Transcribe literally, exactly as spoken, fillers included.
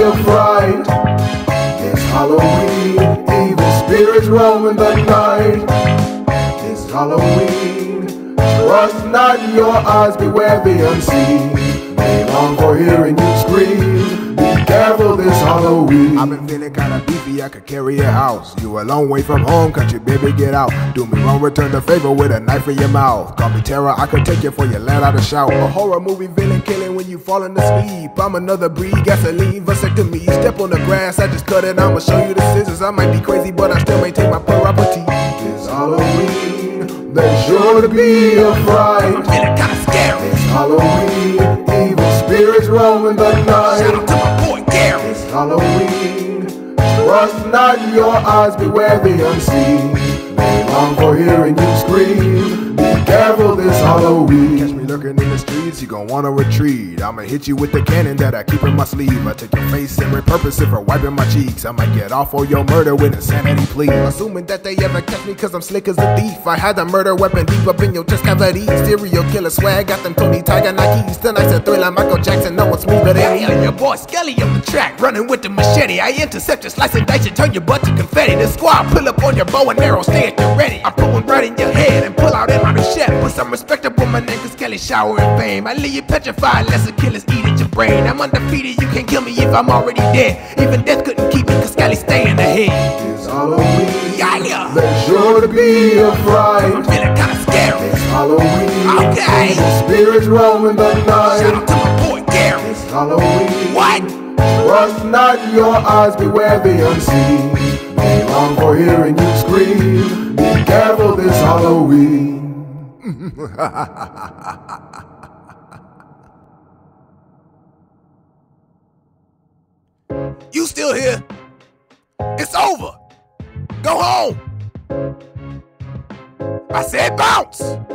of fright. It's Halloween, evil spirits roam in the night. It's Halloween, trust not your eyes, beware the unseen. They long for hearing you scream, be careful this Halloween. I've been feeling kinda beefy, I could carry a house. You a long way from home, country baby, get out. Do me wrong, return the favor with a knife in your mouth. Call me terror, I could take you for you let out a shout. A horror movie villain killing when you falling asleep. I'm another breed, gasoline, vasectomy. Step on the grass, I just cut it, I'ma show you the scissors. I might be crazy, but I still maintain my property. It's Halloween, there's sure to be a fright. I'm feeling kinda scary. It's Halloween, evil spirits roam in the night. Shout out to my boy Gary. It's Halloween, trust not your eyes, beware the unseen. They long for hearing you scream, be careful this Halloween. Catch me lurking in the streets, you gon' wanna retreat. I'ma hit you with the cannon that I keep in my sleeve. I take your face and repurpose it for wiping my cheeks. I might get off for your murder with insanity plea. Assuming that they ever catch me cause I'm slick as a thief. I had the murder weapon deep up in your chest cavity. Serial killer swag, got them Tony Tiger Nikes. Tonight's a thriller, Michael Jackson, no one's smoother than me. Hey, your boy Skelly on the track, running with the machete. I intercept you, slice and dice you, turn your butt to confetti. The squad pull up on your bow and arrow, stay at the ready. I put one right in your head and pull out in my machete. Put some respect up on my name cause Kelly shower in fame. I leave you petrified unless the killers eat at your brain. I'm undefeated, you can't kill me if I'm already dead. Even death couldn't keep me cause Kelly stay in the head. It's Halloween, Yeah, yeah. there's sure to be a I'm fright. feeling kinda scary. It's Halloween, Okay. evil spirits roam in the Shout night. out to my boy Gary. It's Halloween, What? trust not your eyes, beware the unseen. They long for hearing you scream, be careful this Halloween. You still here? It's over. Go home. I said bounce.